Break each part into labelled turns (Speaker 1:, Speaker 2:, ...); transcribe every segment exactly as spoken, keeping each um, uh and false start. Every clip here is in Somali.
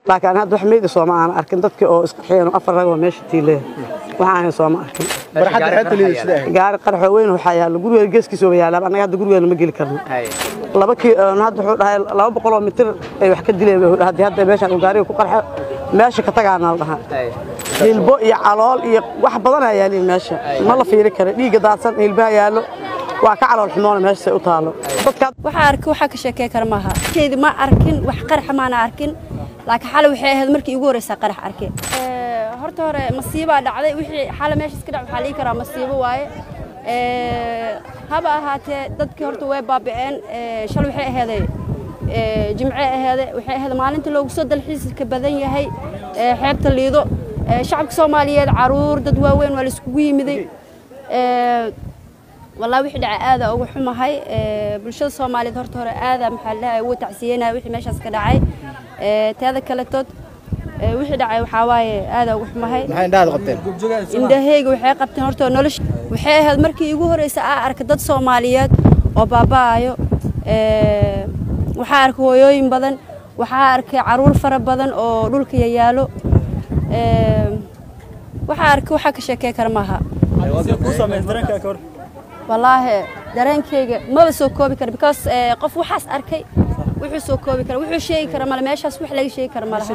Speaker 1: laakiin hadda wax meeyda Soomaaliya aan arkin dadkii oo isku xiyeen afar rag oo meesha tiilay waxaan Soomaaliya arkin
Speaker 2: barxad xad leeyahay
Speaker 1: gaar qarx weyn waxa yaal guriga geeskiisa oo yaala anaga hadda gurigeena ma geli karno laba kii hadda wuxuu dhahay laba boqol oo mitir ay wax ka dileen hadda hadda meesha uu gaariga ku qarxo meesha ka tagaana la dhahaa hilbo iyo calool iyo wax badan ayaa yaalin meesha ma la fiiri karo dhiiga daadsan hilbaha yaalo waa ka calool xumoon meesha u taalo
Speaker 3: dadka waxa arkay waxa ka sheekay kar maaha keedi ma arkin wax qarx ma ana arkin laakiin xal waxay ahayd markii ugu horeysay qarx arkay ee horta hore masiiba dhacday wixii xal meesha iska dhac waxa la karaa masiibo waaye ee haba ahaatee dadkii horta way baaba'een ee shal waxay ahayd ee jimce ahayd waxay ahayd maalintii loogu soo dalxiis ka badan yahay ee xeebta liido shacabka Soomaaliyeed caruur dad waaweyn wala isku yimiday ee والله وحده عاده ugu xumahay ee bulshada Soomaaliyeed horta hore aada maxaa la ay u tacsiyeynaa wixii meeshaas ka dhacay ee taada kale tood ee wixii dhacay waxa waaye aada ugu xumahay
Speaker 2: maxay indhaha qabteen
Speaker 3: indhahayga waxay qabteen horta nolosha waxay ahayd markii ugu horeysay aan arkay dad Soomaaliyeed oo baabaayo ee waxa arkay hooyooyin badan waxa arkay caruur fara badan oo dhulka yaalo ee waxa arkay waxa ka sheekay kar maaha والله dareenkayga ma soo koobi karo because qof waxaas arkay wuxuu soo koobi karo wuxuu sheegi karo mal meeshaas wax laga sheegi karo malaha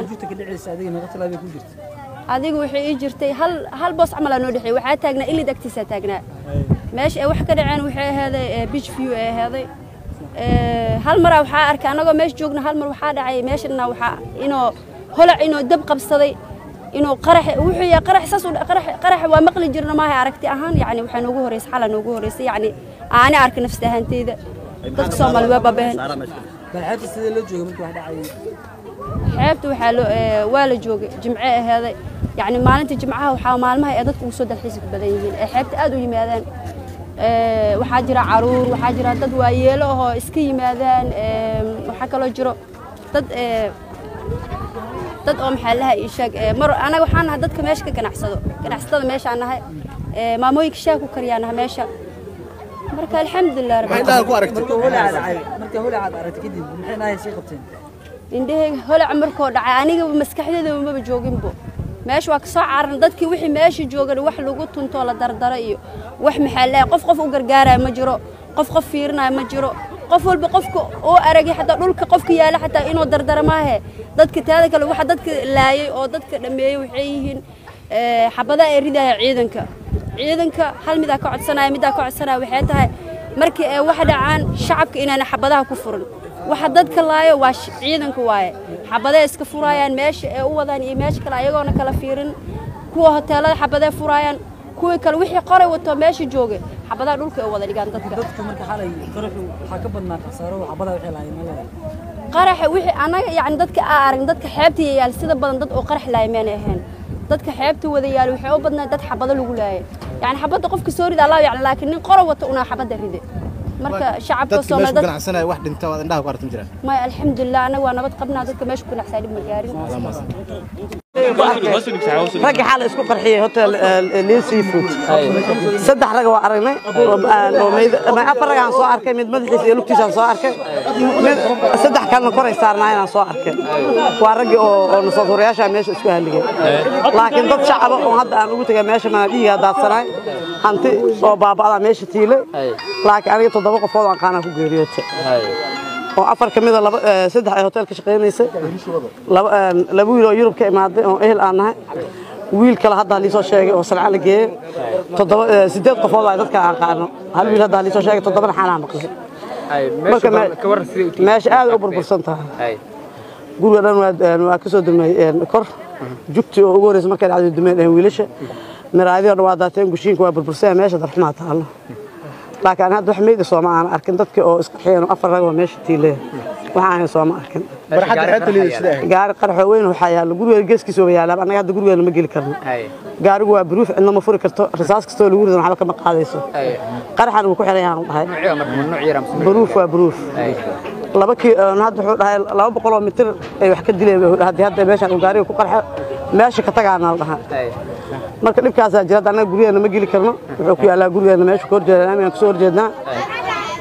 Speaker 3: adigu wuxuu ii jirtay hal hal boos amal aan noo dhixay waxa taagnaa ilid agtiisa taagnaa meesha ay wax ka dhaceen waxay ahaday beach view ay ahaday ee hal mar waxa arkay anagoo meesha joogna hal mar waxa dhacay meeshana waxa inoo holac inoo dab qabsaday inuu qarax wuxuu yaa qarax saas qarax qarax waa maqli jirna ma hay aragti ahaan yaani waxa noogu horeysay xal noogu horeysay yaani aani arkin nafsi ahaanteyda dadka Soomaali waa babeen
Speaker 4: barxadda sida loo joogo markii wax dhacay
Speaker 3: xeebtu waxa loo waa la joogay jimce ahaday yaani maalinta jimcaha waxa maalmaha ay dadku soo dalxiis ku badan yihiin ee xeebta aad u yimaadaan ee waxa jira caruur waxa jira dad waayeelo oo iska yimaadaan ee waxa kale jiro dad ee dad oo maxallaha ii sheeg mar anaga waxaan ahaa dadka meesha ka ganacsado ganacsatada meesha aan nahay ee maamooyinka shaah ku kariyaan meesha marka alxamdulillah
Speaker 2: rabbil ku aragtay
Speaker 4: marka holaacad marka holaacad aragtay kadib maxay nahay sii qabteen
Speaker 3: indhahayga holac markoo dhacay aniga maskaxdayda ma jooginbo meesha waa ka soo caaran dadkii wixii meesha joogan wax lagu tunto la dardaro iyo wax maxallaha qof qof u gargaaray ma jiro qof qof fiirinaay ma jiro qof walba qofka oo aragay xataa dhulka qofka yaala xataa inuu dardarmaahe dadka taada kale waxa dadka laayay oo dadka dhameeyay waxay yihiin ee xabada ay ridaya ciidanka ciidanka hal mid ka codsanaya mid ka codsanaya waxay tahay markii ay wax dhacaan shacabka inaana xabadaha ku furan waxa dadka laayo waa ciidanka waaye xabada iska furayaan meesha ay u wadaan iyo meesha kale ayagoona kala fiirin kuwa hoteelada xabada furayaan kuwa kale wixii qoray wato meesha jooga xabadaha dhulka ay wada dhigaan dadka
Speaker 4: dadka marka xalay qaraxu waxa ka badnaa khasaaro xabadaha wixii laayeen malaha
Speaker 3: qarax wixii anaga yaani dadka arag dadka xeebta yaal sida badan dad oo qarax laayeen ahayn dadka xeebta wada yaal waxay u badnaa dad xabada lagu laayay yaani xabada qofka soo rida Allah yaani laakiin nin qoro wato una xabada ride marka shacabka Soomaaliyeed
Speaker 2: dadka ganacsanay wax dhinta wada indhaha ku arkin jiraan
Speaker 3: ma alxamdulillah anaga waa nabad qabnaa dadka meesha ku nacsaadib ma gaarin
Speaker 1: rag xal isku qarxiyay hotel Lil Seafood saddex rag waa aragnay oo meed ma afar rag aan soo arkay mid madaxiisa iyo lugtiisa soo arkay mid saddex kalena koray saarnaa aan soo arkay waa rag oo oo soo horeeyasha meesha isku haligay laakiin dad shacab oo hadda aan ugu tagay meesha ma dhiiga daadsanay hanti oo baabada meesha tiilay laakiin aniga toddoba qofood aan qaana ku geeriyootay oo afar kamid laba saddex ay hotel ka shaqeynaysa laba laba wiil oo Yurub ka imaaday oo ehel aan nahay wiil kale hadda li soo sheegay oo sanca la geeyay toddoba sideed qofood ay dadka aan qaano hal wiil hadda li soo sheegay toddoba xalaan maqlay
Speaker 5: ay meesha ka war sidii
Speaker 1: meesha aad u burbursan tahay ay gurigan waa ka soo dumay kor jugti oo ugu horeysay markay dhacday dumeen wiilasha maraadiyo waa daateen gushiinka waa burbursan meesha darxuma taalo laakiin hadda wax meeyda Soomaaliya aan arkin dadkii oo isku xiyeen afar rag oo meesha tiilay waxaan Soomaaliya arkin
Speaker 2: barxad xad leeyahay
Speaker 1: gaar qarx weyn waxa yaal guriga geeskiisa oo yaala anaga hadda gurigeena ma geli karno gaarigu waa buruuf cidna ma furi karto rasaas kasta oo lagu rido waxa kama qaadayso qarxan uu ku xiran yahay dhahay buruuf waa buruuf laba kii hadda wuxuu dhahay laba boqol oo mitir ay wax ka dileen hadda hadda meesha uu gaariga ku qarxo meesha ka tagaana la dhahay marka dhibkaas jira anaga gurigeena ma geli karno wuxuu ku yaalaa gurigeena meesha koor jeedaan aan soo horjeednaa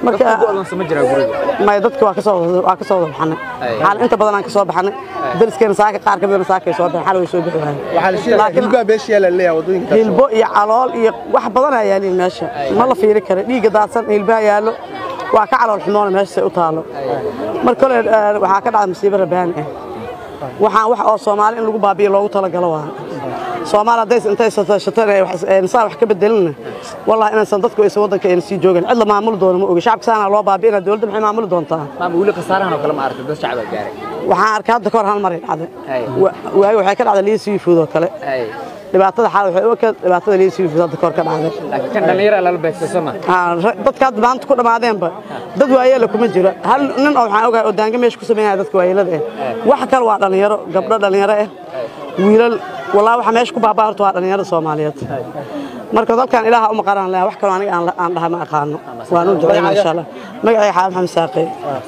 Speaker 1: marka
Speaker 5: go'dan sama jira guriga
Speaker 1: ma dadka waa ka soo waa ka soo baxnay xal inta badan aan ka soo baxnay dariskeen saaka qaar ka badan saaka soo baxay xal way soo bixi waayeen
Speaker 2: laakiin hilba beesh yaala leeyahay wadooyinka
Speaker 1: hilbo iyo calool iyo wax badan ayaa yaalin meesha ma la fiiri karo dhiiga daadsan hilba yaalo waa ka calool xumoon meesha u taalo marka kale waxa ka dhacay masiibo rabaan ah waxaan wax oo Soomaali in lagu baabiyo loogu tala galo waa Soomaali days intay shatay wax insan wax ka bedelna wallahi inaan san dadku ay wadanka ay sii joogan cid la maamul doono ma oga shacabka saana loo baabiina dawladda maxay maamul doontaa
Speaker 5: maam wili qasaarahan oo kala ma aragtay dad shacab gaaray
Speaker 1: waxaan arkay hadda kor hal mar dhacday waay waxay ka dhacday liisii fuudo kale dhibaatada xal waxay oo ka dhibaatada liisii fuudo hadda kor ka dhacday
Speaker 5: laakiin kan dhalinyaro la beegsasana
Speaker 1: ha dadka hadda maanta ku dhamaadeenba dad waayeel kuma jira hal nin oo waxaan ogahay oo daanga meesha ku sameeyay dadka waayeelada ah wax kale waa dhalinyaro gabdho dhalinyaro ah wiilal والله waxa meesha ku baabaarto waa dhalinyarada Soomaaliyeed marka dalkan ilaaha uma qaran leh wax kale aniga aan aan dhahay ma aqaano waan u duceeyay insha Allah magacay xaam Maxamed Saaqay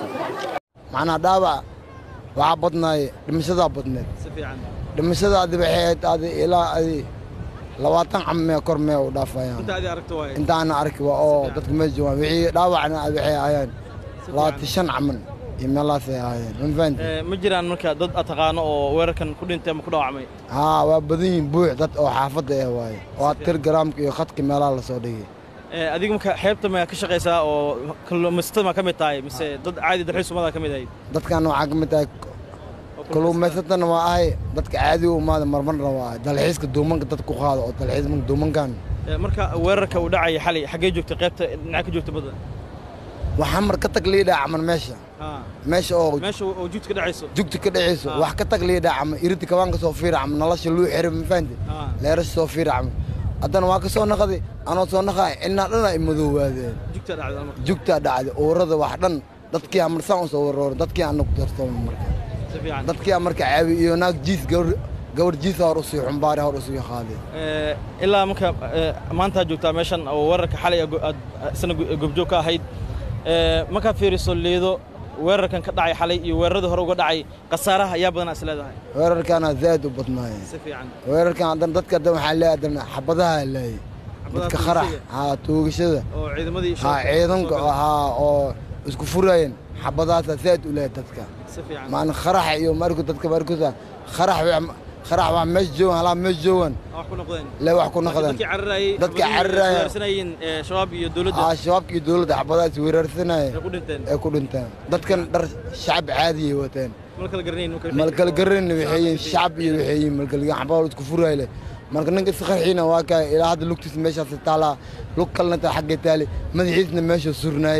Speaker 6: macna dhaawac waxa badnaay dhimashada badneed si fiican dhimashada aad waxay aad ilaa ay labaatan camme kormee u dhaafayaan inta aad aragto way inta aan arki waa oo dadka ma joogaan wixii dhaawacna aad waxay ayaan labaatan shan camal imalaas ayaan ma fahanti
Speaker 7: ma jiraan marka dad ataqaano oo weerarkan ku dhintay ama ku dhaawacmay
Speaker 6: ha waa badan buux dad oo xaafada ah waay oo tirgramka iyo khadka meelaha la soo dhigay
Speaker 7: ee adiga marka xeebta ma ka shaqeysaa oo kalluumaysatada ma kamid tahay mise dad caadi dalxiis umada kamid ay
Speaker 6: dadkan waxa kamid tahay kalluumaysatada waa ay dadka caadi u maada marmarna waa dalxiiska duumanka dad ku qaado oo dalxiis duumankan
Speaker 7: marka weerarka uu dhacay xalay xagee joogtay qeybta dhinaca ka joogtay badda
Speaker 6: waxaan mar ka tag liida camal meesha meesha oo
Speaker 7: meesha oo jugta ka dhacayso
Speaker 6: jugta ka dhacayso wax ka tag liida camal irti kawan ka soo fiir camal nolosha loo xiriir ma fahanti leeras soo fiir camal haddana waa ka soo naqday anoo soo naqay inna dhana ay madoowaadeen
Speaker 7: jugta dhacday
Speaker 6: jugta dhacday oorada wax dhan dadkii amarsan u soo waroor dadkii aan ku dartay marka si fiican dadkii marka caawi iyo naag jiis gawr gawr jiis hor u sii xumbaar hor u sii qaaday
Speaker 7: ee ilaa marka maanta joogtaa meeshan oo weerarka xalay sana gobjoog ka ahayd marka fiiriso leedo weerarkan ka dhacay xalay iyo weerarada hore uga dhacay qasaaraha ayaa badan asleedahay
Speaker 6: weerarkana zaad u badnaay
Speaker 7: si fiican
Speaker 6: weerarkan hadan dadka dan waxa leeyahay xabadaha leey dadka kharax ha toogashada
Speaker 7: oo ciidamadii
Speaker 6: ha ciidanka ha oo isku furayeen xabadaha zaad u leeyahay dadka
Speaker 7: si fiican
Speaker 6: maan kharax iyo marku dadka markusa kharax kharax waa meesh joogan hala meesh joogan
Speaker 7: wax ku noqdeen
Speaker 6: la wax ku noqdeen
Speaker 7: dadka carray
Speaker 6: dadka carray
Speaker 7: weerarsanayeen shabaab iyo dawladda
Speaker 6: ah shabaab iyo dawladda xabadaha weerarsanay
Speaker 7: ku dhinteen
Speaker 6: ee ku dhinteen dadkan dhar shacab caadi ah wateen
Speaker 7: malkal garanayn
Speaker 6: malkal garanayn waxay shacab iyo waxay malkal xabadaha isku furayle marka ninka isqarxiina waa ka ilaa hadda lugtiis meeshaas taala lug kalna ta xagga taali madaxiisna meesha surnaay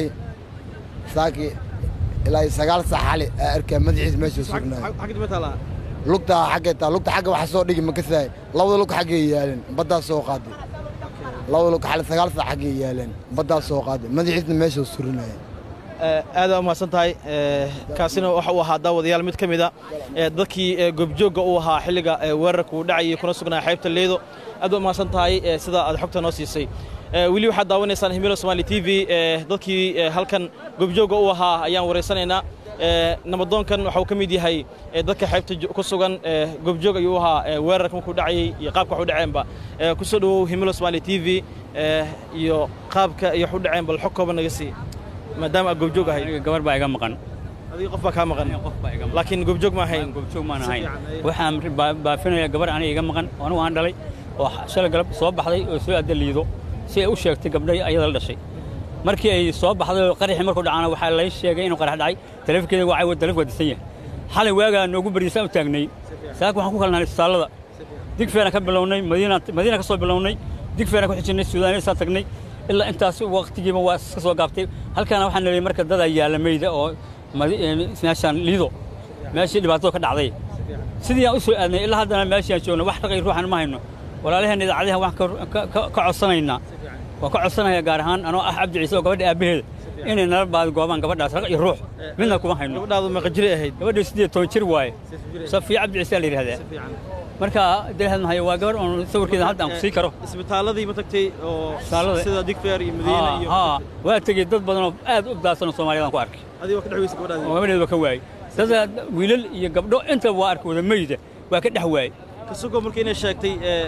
Speaker 6: saaki ilaa sagaal saxali arkay madaxiis meesha surnaay
Speaker 7: xagga ma taala
Speaker 6: lugta xagga ta lugta xagga waxa soo dhigi ma ka saay labada lug xagga yaalan badda soo qaaday labada lug xal sagaal sax xagga yaalan badda soo qaaday madaxiisna meesha surnaay
Speaker 7: aad u mahadsan tahay kaasina waxa uu ahaa daawadayaal mid kamid ah dadkii gobjooga uu ahaa xilliga weerarka uu dhacay kuna sugnaa xeebta leedo aad u mahadsan tahay sida aad xogta noo siisay wili waxa daawanaysaan Himilo Somali T V dadkii halkan gobjooga uu ahaa ayaan wareysanaynaa nabadoonkan waxa uu kamid yahay dadka xeebta ku sugan gobjoog ayuu ahaa weerarka markuu dhacay iyo qaabka wax u dhaceenba ku soo dhawow Himilo Somali T V iyo qaabka iyo wax u dhaceen bal xog kooban naga sii maadaama aad gobjoog ahay
Speaker 8: gabar baa iga maqan
Speaker 7: adiga qof baa ka maqan
Speaker 8: qof baa iga maqan
Speaker 7: laakiin gobjoog ma ahayn
Speaker 8: gobjoog ma ahayn waxaan baafinaya gabar aniga iga maqan anigu aan dhalay oo shalay galab soo baxday oo soo adaliido si ay u sheegtay gabdhay ayada la dhashay markii ay soo baxday qaraxi markuu dhacana waxa la sheegay inuu qarax dhacay taleefankeeda waa ay taleefan wadisan yahay xalay waaga noogu bariisay u taagnay saak waxaan ku kalnaanay isbitaalada digfeena ka bilownay madiina madiina ka soo bilownay digfeena ku xijinay suudaan isaan tagnay ilaa intaas waqtigiiba waa iska soo gaabtay halkaana waxaan leeyahay marka dad ay yaalamayda oo meeshaan liido meeshii dhibaato ka dhacday sidii aan u soo aadnay ilaa haddana meeshii aan joogno wax raqay ruuxan ma hayno walaalaheena idaacadaha wax ka codsanaynaa waa ka codsanaya gaar ahaan anoo ah Cabdi Ciise oo gabadha aabaheeda inay nala baad goobaan gabadhaas raq iyo ruux midna kuma hayno
Speaker 7: gabadhaadu ma qajiri ahayd
Speaker 8: gabadha siddeed iyo toban jir waaye Safiya Cabdi Ciise la yiraahdaa marka deehan mahay waa gabar oo sawirkeeda hadda aan ku sii karo
Speaker 7: isbitaaladii ma tagtay oo sida Digfeer iyo Madiina iyo
Speaker 8: ha waa tagay dad badan oo aad u daadsan Soomaaliyeed ku arkay
Speaker 7: adiga ka dhaxwaysa gabadhaada
Speaker 8: gabadheedu ka waayay dad wiilal iyo gabdho inta waa arkooda meeyda waa ka dhaxwaay
Speaker 7: kasoo markii inay sheegtay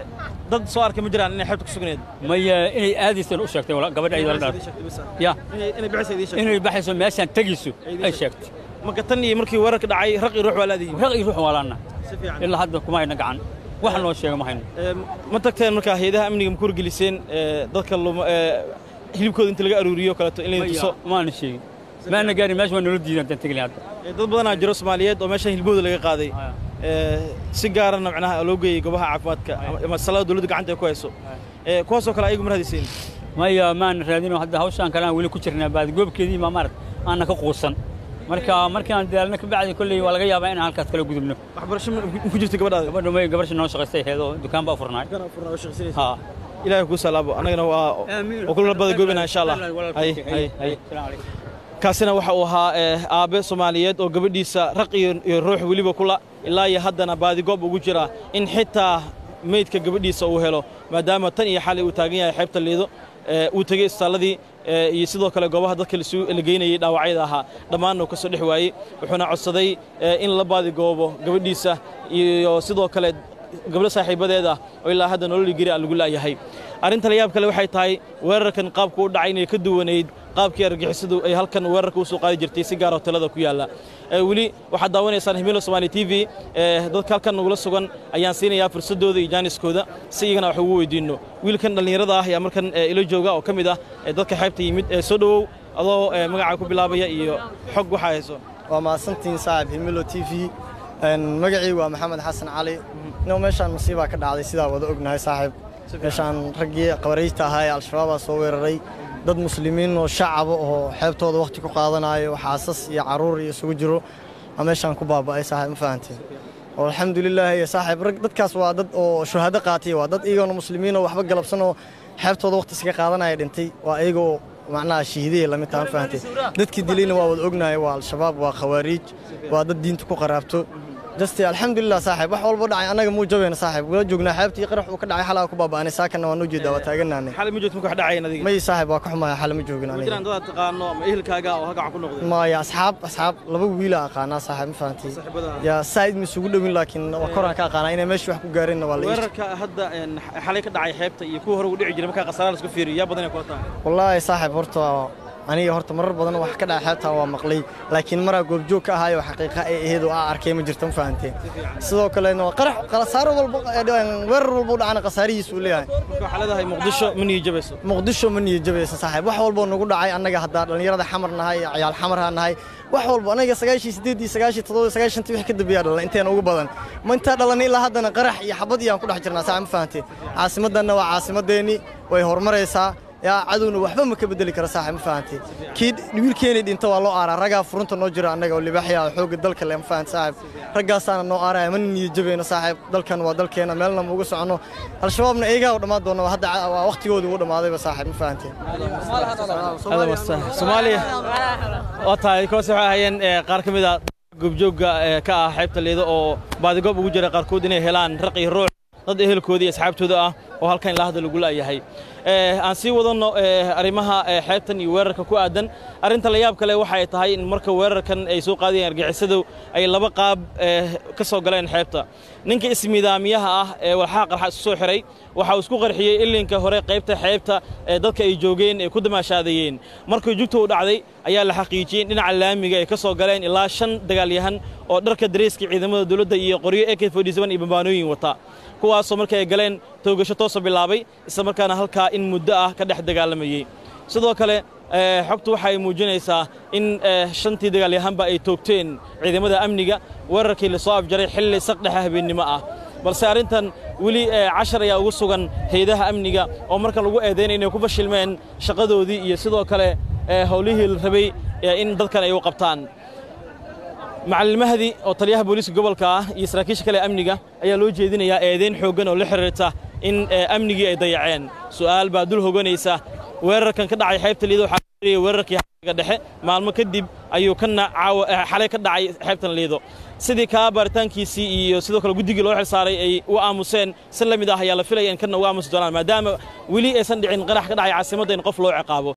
Speaker 7: dad soo arkay ma jiraan inay xeebta ku sugnayd
Speaker 8: maya inay aadaysan u sheegtay wala gabadha ayada dhar ya
Speaker 7: inay bixisay idin sheegtay
Speaker 8: inay baxayso meeshan tagiso ay sheegtay
Speaker 7: marka tan iyo markii weerarka dhacay raq iyo ruux waa laadii
Speaker 8: raq iyo ruux walaana
Speaker 7: si fiican
Speaker 8: ilaa hadda kuma ayna gacan wax loo sheegay ma hayno
Speaker 7: ma tagteen marka hay'adaha amniga ma ku wargeliseen dadka hilibkooda inta laga aruuriyo kala to in la tuso
Speaker 8: ma aan sheegin ma ana gaari meesha waa nolol diidan tan tagay hadda
Speaker 7: dad badan jiro Soomaaliyeed oo meesha hilibkooda laga qaaday si gaarana macnaha loo geeyay gobaha caafimaadka ama salada dawladda gacanta ay ku hayso ee kuwaas oo kale ayagu ma raadiseen
Speaker 8: maya ma aan raadino hadda hawshan kale aan wali ku jirnaa baad goobkeedii ma marad aan ka quusan marka markaan daalna ka bacdi kulli waa laga yaabaa in halkaas kala gudubno
Speaker 7: waxbarasho ku jirtay gabadhaada
Speaker 8: gabadha may gabarsh noo shaqaystay heedo dukaan baa furnaay
Speaker 7: ha ilaahay ku salaabo anagana waa oo kullu bada goobina insha Allah hay hay hay kaasina waxa uu ahaa aabe Soomaaliyeed oo gabadhiisa raq iyo ruux waliba kula ilaa iyo haddana baadi goob ugu jira in xitaa meydka gabadhiisa uu helo maadaama tan iyo xalay uu taagan yahay xeebta Liido uu tagay isbitaaladii iyo sidoo kale goobaha dadka la geynayay dhaawacyada ahaa dhammaan uu ka soo dhex waayay wuxuuna codsaday in la baadi goobo gabadhiisa iyo sidoo kale gabadha saaxiibadeeda oo ilaa hadda nolol gari lagu laayahay arinta la yaab kale waxay tahay weerarkan qaabku u dhacay inay ka duwaneyd qaabkii argixisadu ay halkan weerarka u soo qaadi jirtay si gaar ah hotelada ku yaala ee wali waxa daawanaysaan Himilo Somali T V ee dadka halkan nagula sugan ayaan siinayaa fursadooda iyo jaaniskooda si iyagana wax ugu weydiino wiilkan dhalinyarada ah ayaa markan ila jooga oo kamid ah dadka xeebta yimid ee soo dhawow adoo magaca ku bilaabaya iyo xog waxa hayso
Speaker 9: waa maasantiin saaxiib Himilo T V een magacii waa Maxamed Xasan Cali inuu meeshan musiiba ka dhacday sida wada ognahay saaxiib meeshan ragii qabaraysta ahaa al-shabaab soo weeraray dad muslimiin oo shacab oo xeebtooda waqti ku qaadanayo xaasas iyo caruur iyo isugu jiro meeshan ku baaba'ay saaxiib ma fahanteen oo alxamdulillah ya saaxiib rag dadkaas waa dad oo shuhada qaatay waa dad iyagoo muslimiin oo waxba galabsan oo xeebtooda waqti iska qaadanaya dhintay waa iyagoo macnaha shahiiday la mid tahay fahanteen dadkii dilayna waa wada ognahay waa al-shabaab waa khawaariij waa dad diinta ku qaraabto جستي الحمد لله صاحب wax walba dhacay anaga muu jabeen saaxib wala joognaa xeebtii qarax uu ka dhacay xalaa ku baabaanay saakana waan u jeedaa waa taaganaanay
Speaker 7: xal ma joogto ku dhacay adiga
Speaker 9: may saaxib waa ka xumaa xal ma joogin aniga
Speaker 7: jiraan dad taqaano ama ehelkaaga oo haga ku noqday
Speaker 9: ma ya asxaab asxaab laba wiil aqaana saaxib ma fahantii ya said ma sugu dhawin laakiin waa koraan ka aqaana inay meeshii wax ku gaareen waa la isku
Speaker 7: weerarka hadda xalay ka dhacay xeebta iyo kuwa hore u dhici jiray marka qasaar la isku fiiriyo yaa badan ay ku wataan
Speaker 9: wallahi saaxib horta aniga horta marar badan wax ka dhacay xeebta waa maqlay laakiin maraa goob joog ka ahayo xaqiiqo ay ahayd oo arkay ma jirto fahanteen sidoo kale no qarax qasaaro walba weerar walba dhacana qasaarihiisu leeyahay
Speaker 7: marka xaladahay muqdisho ma niyo jabayso
Speaker 9: muqdisho ma niyo jabayso saaxiib wax walba nagu dhacay anaga hadda dhalinyarada xamar nahay ciyaal xamar nahay wax walba anaga sagaashan iyo siddeed iyo sagaashan iyo toddoba sagaashan wixii ka dambeeyay dhalan intaan ugu badan ma inta dhalan ilaa haddana qarax iyo xabad iyo aan ku dhex jirnaa saaxiib ma fahanteen caasimadana waa caasimadeeni way horumaraysaa يا عدونا وحبا ما كبدل كرا صاحب ما فهمتي كيد ويلكيني دي انت والله ارى رجا فرنت نو جرا انغا ولي بخيا خوق دلك اللي ما فهمت صاحب رجاسانا نو ارى من يجبينا صاحب دلكن waa dalkeena meelna ma ugu socono al-shabaabna eega u dhamaad doona hadda waqtigoodu u dhamaaday ba saaxiib ma fahanteen
Speaker 7: hada wasa Soomaaliya oo taay ko soo hayeen qaar kamid ah gubjooga ka ah xeebta Liido oo baadi goob ugu jira qaarkood inay helaan raq iyo ruux dad ehelkoodii iyo asxaabtooda ah oo halkan la hadal ugu laayahay ee aan sii wadano arimaha xeebtan iyo weerarka ku aadan arinta la yaab kale waxa ay tahay in marka weerarkan ay soo qaadayeen argixisadu ay laba qaab ka soo galeen xeebta ninka ismiidaamiyaha ah ee walxa qarxa soo xiray waxa uu isku qarxiyay ilinka hore qaybta xeebta ee dadka ay joogeen ee ku damaashaadayeen markii jugta u dhacday ayaa la xaqiijiyay dhinaca laamiga ay ka soo galeen ilaa shan dagaalyahan oo dharka dareeska ciidamada dawladda iyo qoryo A K forty-seven iyo bambaanooyin wata kuwaas oo markay galeen toogasho toos bilaabay isla markaana halka in muddo ah ka dhex dagaalamayay sidoo kale ee xogtu waxa ay muujinaysaa in shantii dagaalyahanba ay toogteen ciidamada amniga weerarkii la soo afjaray xilli saqdhaxa habeenimo ah balse arintan wali cashar ayaa ugu sugan hay'adaha amniga oo marka lagu eedeynay inay ku fashilmeen shaqadoodii iyo sidoo kale howlihii la rabay in dadkan ay u qabtaan macallin Mahdi oo taliyaha booliska gobolka ah iyo saraakiisha kale amniga ayaa loo jeedinayaa eedeyn xoogan oo la xiriirta in amnigii ay dayaceen su'aal baa dul hoganaysa weerarkan ka dhacay xeebta Liido waxa xiriiriyay weerarkii xaqiiqa dhexe maalmo kadib ayuu kana xalay ka dhacay xeebtan Liido sidii ka baaritaankiisii iyo sidoo kale guddiga loo xil saaray ay u aamuseen si la mid ah ayaa la filayay in kana u aamusi doonaan maadaama wali aysan dhicin qarax ka dhacay caasimadda in qof loo ciqaabo